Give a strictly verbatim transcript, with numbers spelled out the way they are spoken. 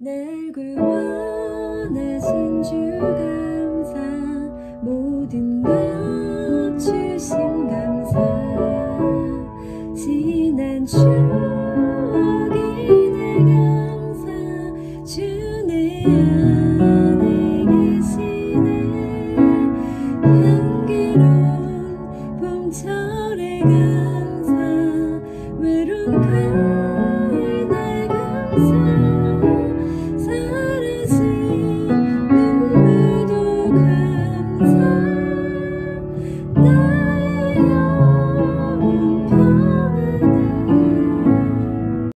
날 구원하신 주 감사, 모든 것 주신 감사, 지난 주